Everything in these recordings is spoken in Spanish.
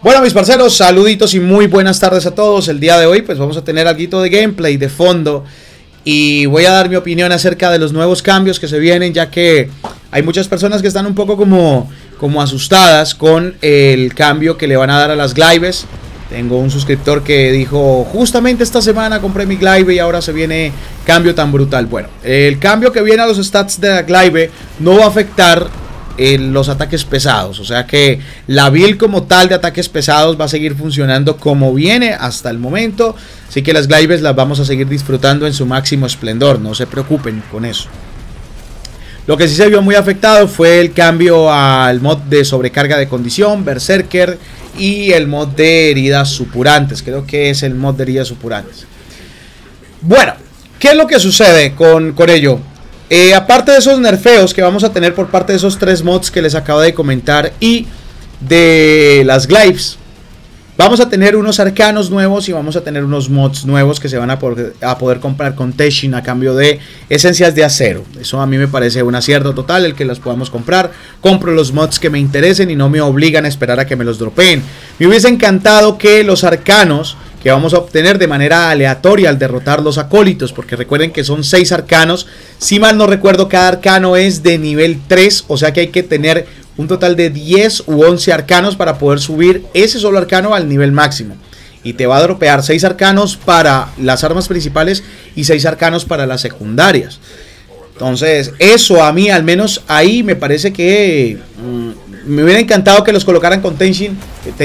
Bueno, mis parceros, saluditos y muy buenas tardes a todos. El día de hoy pues vamos a tener algo de gameplay de fondo y voy a dar mi opinión acerca de los nuevos cambios que se vienen, ya que hay muchas personas que están un poco como asustadas con el cambio que le van a dar a las glaives. Tengo un suscriptor que dijo, justamente esta semana compré mi glaive y ahora se viene cambio tan brutal. Bueno, el cambio que viene a los stats de la glaive no va a afectar los ataques pesados, o sea que la build como tal de ataques pesados va a seguir funcionando como viene hasta el momento, así que las glaives las vamos a seguir disfrutando en su máximo esplendor, no se preocupen con eso. Lo que sí se vio muy afectado fue el cambio al mod de sobrecarga de condición, Berserker, y el mod de heridas supurantes. Creo que es el mod de heridas supurantes. Bueno, ¿qué es lo que sucede con ello? Aparte de esos nerfeos que vamos a tener por parte de esos tres mods que les acabo de comentar y de las glaives, vamos a tener unos arcanos nuevos y vamos a tener unos mods nuevos que se van a poder comprar con Teshin a cambio de esencias de acero. Eso a mí me parece un acierto total, el que las podamos comprar. Compro los mods que me interesen y no me obligan a esperar a que me los dropeen. Me hubiese encantado que los arcanos que vamos a obtener de manera aleatoria al derrotar los acólitos, porque recuerden que son 6 arcanos, si mal no recuerdo cada arcano es de nivel 3, o sea que hay que tener un total de 10 u 11 arcanos para poder subir ese solo arcano al nivel máximo, y te va a dropear 6 arcanos para las armas principales y 6 arcanos para las secundarias. Entonces eso a mí al menos ahí me parece que me hubiera encantado que los colocaran con Teshin,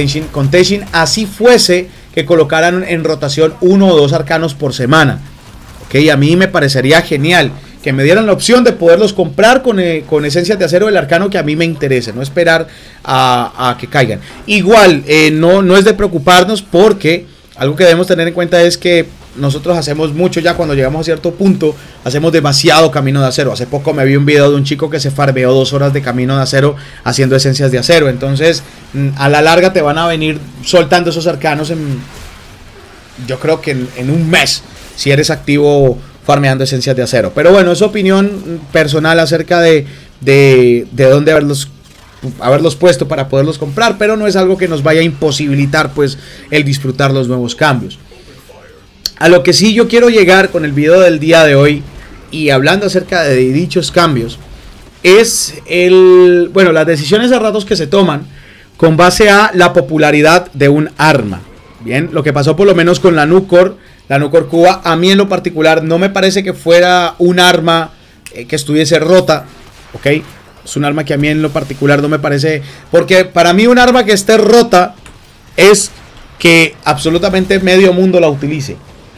así fuese que colocaran en rotación 1 o 2 arcanos por semana. Ok, a mí me parecería genial que me dieran la opción de poderlos comprar con esencias de acero del arcano que a mí me interese, no esperar a que caigan. Igual, no es de preocuparnos, porque algo que debemos tener en cuenta es que nosotros hacemos mucho ya cuando llegamos a cierto punto, hacemos demasiado camino de acero. Hace poco me vi un video de un chico que se farbeó 2 horas de camino de acero haciendo esencias de acero. Entonces, a la larga te van a venir soltando esos arcanos yo creo que en un mes, si eres activo farmeando esencias de acero. Pero bueno, es opinión personal acerca de dónde haberlos puesto para poderlos comprar, pero no es algo que nos vaya a imposibilitar pues el disfrutar los nuevos cambios. A lo que sí yo quiero llegar con el video del día de hoy y hablando acerca de dichos cambios es las decisiones a ratos que se toman con base a la popularidad de un arma. Bien, lo que pasó por lo menos con la Nukor Cuba, a mí en lo particular no me parece que fuera un arma que estuviese rota, ¿ok? Es un arma que a mí en lo particular no me parece, porque para mí un arma que esté rota es que absolutamente medio mundo la utilice.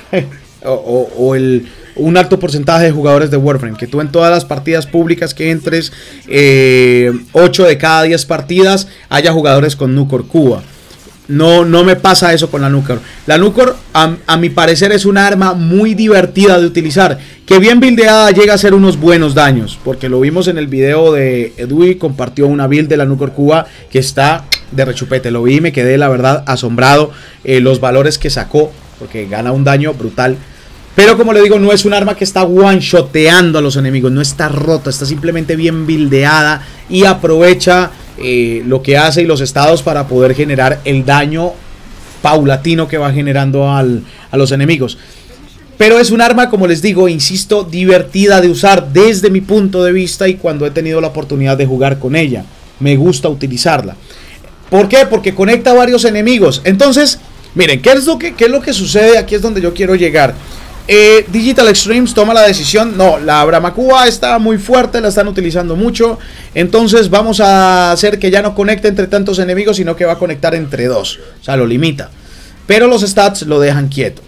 Un alto porcentaje de jugadores de Warframe, que tú en todas las partidas públicas que entres, 8 de cada 10 partidas haya jugadores con Nukor Cuba. No me pasa eso con la Nukor. La Nukor a mi parecer es una arma muy divertida de utilizar, que bien buildeada llega a hacer unos buenos daños, porque lo vimos en el video de Edui, compartió una build de la Nukor Cuba que está de rechupete. Lo vi y me quedé la verdad asombrado, los valores que sacó, porque gana un daño brutal. Pero como le digo, no es un arma que está one-shoteando a los enemigos, no está rota, está simplemente bien buildeada y aprovecha lo que hace y los estados para poder generar el daño paulatino que va generando a los enemigos. Pero es un arma, como les digo, insisto, divertida de usar desde mi punto de vista y cuando he tenido la oportunidad de jugar con ella. Me gusta utilizarla. ¿Por qué? Porque conecta a varios enemigos. Entonces, miren, ¿qué es lo que sucede? Aquí es donde yo quiero llegar. Digital Extremes toma la decisión, no, la Brahma Cuba está muy fuerte, la están utilizando mucho, entonces vamos a hacer que ya no conecte entre tantos enemigos, sino que va a conectar entre 2, o sea, lo limita, pero los stats lo dejan quieto.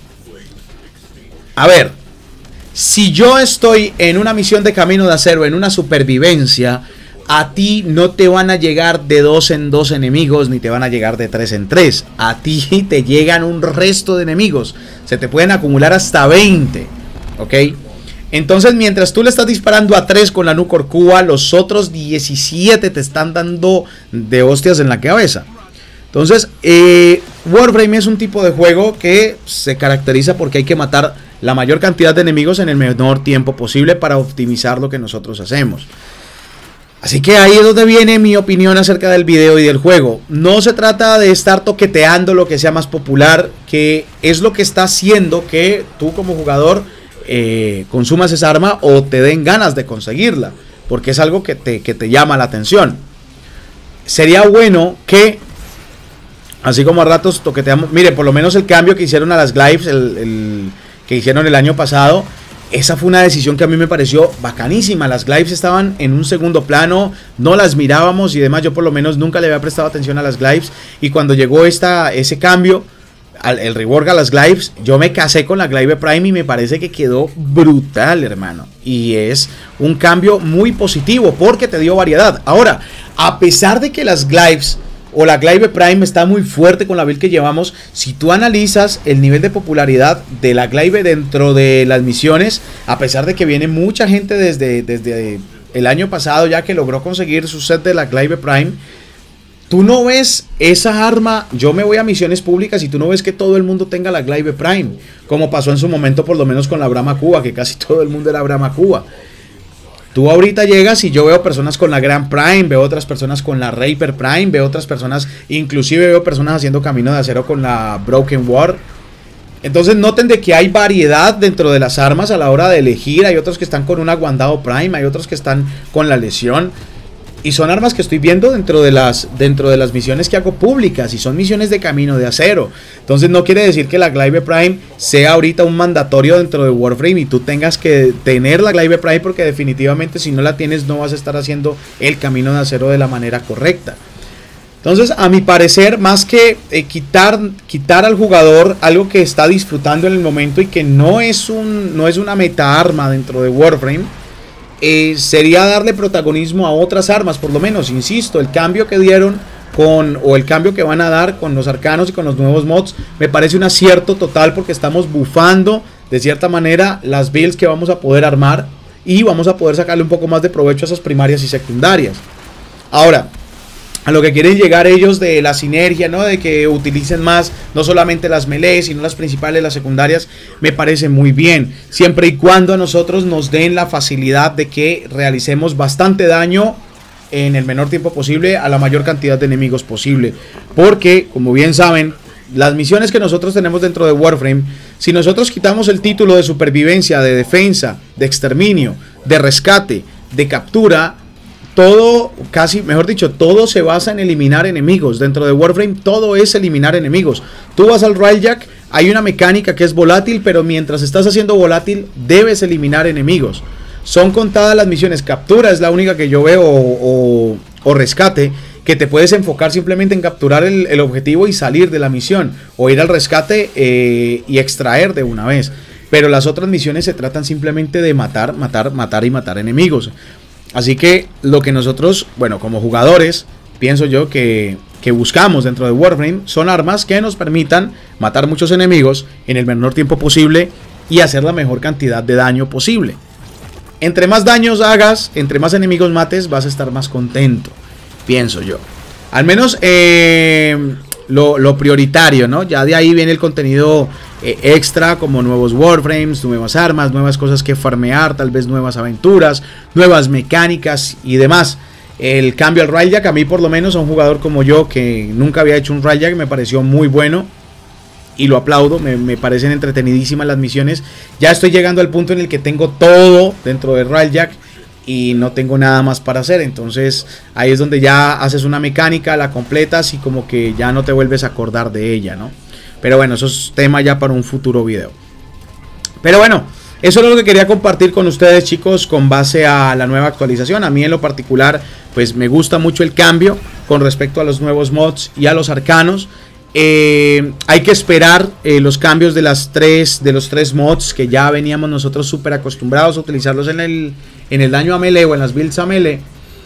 A ver, si yo estoy en una misión de camino de acero, en una supervivencia, a ti no te van a llegar de 2 en 2 enemigos, ni te van a llegar de 3 en 3. A ti te llegan un resto de enemigos. Se te pueden acumular hasta 20. ¿Ok? Entonces, mientras tú le estás disparando a 3 con la Nukor Cuba, los otros 17 te están dando de hostias en la cabeza. Entonces, Warframe es un tipo de juego que se caracteriza porque hay que matar la mayor cantidad de enemigos en el menor tiempo posible para optimizar lo que nosotros hacemos. Así que ahí es donde viene mi opinión acerca del video y del juego. No se trata de estar toqueteando lo que sea más popular, que es lo que está haciendo que tú como jugador consumas esa arma o te den ganas de conseguirla, porque es algo que te llama la atención. Sería bueno que, así como a ratos toqueteamos, mire, por lo menos el cambio que hicieron a las Glaives, que hicieron el año pasado, esa fue una decisión que a mí me pareció bacanísima. Las Glaives estaban en un segundo plano, no las mirábamos y demás. Yo por lo menos nunca le había prestado atención a las Glaives, y cuando llegó ese cambio, el rework a las Glaives, yo me casé con la Glaive Prime y me parece que quedó brutal, hermano. Y es un cambio muy positivo porque te dio variedad. Ahora, a pesar de que las Glaives o la Glaive Prime está muy fuerte con la build que llevamos, si tú analizas el nivel de popularidad de la Glaive dentro de las misiones, a pesar de que viene mucha gente desde el año pasado ya que logró conseguir su set de la Glaive Prime, tú no ves esa arma. Yo me voy a misiones públicas y tú no ves que todo el mundo tenga la Glaive Prime, como pasó en su momento por lo menos con la Brahma Cuba, que casi todo el mundo era Brahma Cuba. Tú ahorita llegas y yo veo personas con la Grand Prime, veo otras personas con la Reaper Prime, veo otras personas, inclusive veo personas haciendo camino de acero con la Broken War. Entonces noten de que hay variedad dentro de las armas a la hora de elegir. Hay otros que están con una Guandao Prime, hay otros que están con la Lesión. Y son armas que estoy viendo dentro de las misiones que hago públicas, y son misiones de camino de acero. Entonces no quiere decir que la Glaive Prime sea ahorita un mandatorio dentro de Warframe y tú tengas que tener la Glaive Prime, porque definitivamente si no la tienes no vas a estar haciendo el camino de acero de la manera correcta. Entonces, a mi parecer, más que quitar al jugador algo que está disfrutando en el momento y que no es una meta arma dentro de Warframe, sería darle protagonismo a otras armas. Por lo menos, insisto, el cambio que dieron o el cambio que van a dar con los arcanos y con los nuevos mods me parece un acierto total, porque estamos bufando de cierta manera las builds que vamos a poder armar y vamos a poder sacarle un poco más de provecho a esas primarias y secundarias. Ahora, a lo que quieren llegar ellos de la sinergia, ¿no? De que utilicen más, no solamente las melee, sino las principales, las secundarias, me parece muy bien. Siempre y cuando a nosotros nos den la facilidad de que realicemos bastante daño en el menor tiempo posible a la mayor cantidad de enemigos posible. Porque, como bien saben, las misiones que nosotros tenemos dentro de Warframe, si nosotros quitamos el título de supervivencia, de defensa, de exterminio, de rescate, de captura, todo, casi, mejor dicho, todo se basa en eliminar enemigos. Dentro de Warframe todo es eliminar enemigos. Tú vas al Railjack, hay una mecánica que es volátil, pero mientras estás haciendo volátil debes eliminar enemigos. Son contadas las misiones. Captura es la única que yo veo, o rescate, que te puedes enfocar simplemente en capturar el objetivo y salir de la misión, o ir al rescate y extraer de una vez. Pero las otras misiones se tratan simplemente de matar y matar enemigos. Así que lo que nosotros, bueno, como jugadores, pienso yo que buscamos dentro de Warframe son armas que nos permitan matar muchos enemigos en el menor tiempo posible y hacer la mejor cantidad de daño posible. Entre más daños hagas, entre más enemigos mates, vas a estar más contento, pienso yo. Al menos lo prioritario, ¿no? Ya de ahí viene el contenido extra, como nuevos Warframes, nuevas armas, nuevas cosas que farmear, tal vez nuevas aventuras, nuevas mecánicas y demás. El cambio al Railjack, a mí por lo menos, a un jugador como yo que nunca había hecho un Railjack, me pareció muy bueno y lo aplaudo. Me parecen entretenidísimas las misiones. Ya estoy llegando al punto en el que tengo todo dentro de Railjack y no tengo nada más para hacer. Entonces ahí es donde ya haces una mecánica, la completas y como que ya no te vuelves a acordar de ella, ¿no? Pero bueno, eso es tema ya para un futuro video. Pero bueno, eso es lo que quería compartir con ustedes, chicos, con base a la nueva actualización. A mí en lo particular, pues me gusta mucho el cambio con respecto a los nuevos mods y a los arcanos. Hay que esperar los cambios de los tres mods que ya veníamos nosotros súper acostumbrados a utilizarlos en el daño a melee o en las builds a melee.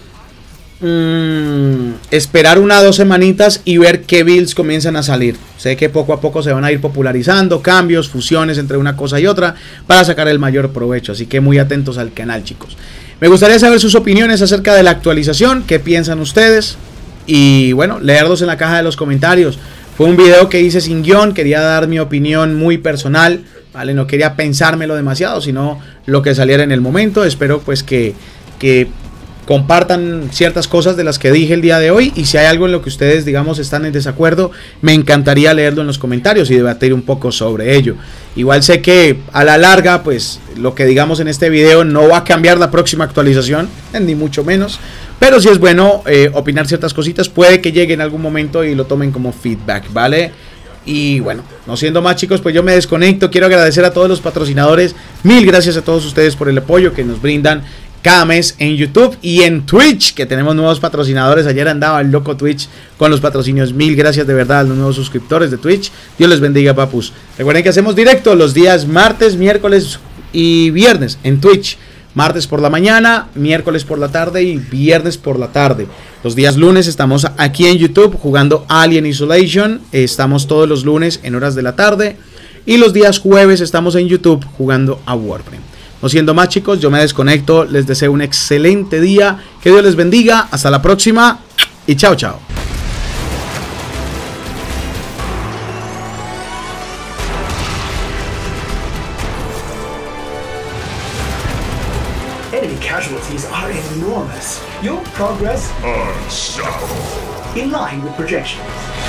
Esperar 1 o 2 semanitas y ver qué builds comienzan a salir. Sé que poco a poco se van a ir popularizando cambios, fusiones entre una cosa y otra para sacar el mayor provecho, así que muy atentos al canal, chicos. Me gustaría saber sus opiniones acerca de la actualización, qué piensan ustedes y bueno, leerlos en la caja de los comentarios. Fue un video que hice sin guión, quería dar mi opinión muy personal, ¿vale? No quería pensármelo demasiado, sino lo que saliera en el momento. Espero pues que compartan ciertas cosas de las que dije el día de hoy, y si hay algo en lo que ustedes, digamos, están en desacuerdo, me encantaría leerlo en los comentarios y debatir un poco sobre ello. Igual sé que a la larga, pues lo que digamos en este video no va a cambiar la próxima actualización, ni mucho menos, pero sí es bueno opinar ciertas cositas, puede que llegue en algún momento y lo tomen como feedback, ¿vale? Y bueno, no siendo más, chicos, pues yo me desconecto. Quiero agradecer a todos los patrocinadores, mil gracias a todos ustedes por el apoyo que nos brindan cada mes en YouTube y en Twitch, que tenemos nuevos patrocinadores. Ayer andaba el loco Twitch con los patrocinios. Mil gracias de verdad a los nuevos suscriptores de Twitch. Dios les bendiga, papus. Recuerden que hacemos directo los días martes, miércoles y viernes en Twitch. Martes por la mañana, miércoles por la tarde y viernes por la tarde. Los días lunes estamos aquí en YouTube jugando Alien Isolation. Estamos todos los lunes en horas de la tarde. Y los días jueves estamos en YouTube jugando a Warframe. No siendo más, chicos, yo me desconecto. Les deseo un excelente día. Que Dios les bendiga. Hasta la próxima. Y chao, chao. Enemy casualties are enormous. Your progress unstoppable. In line with projections.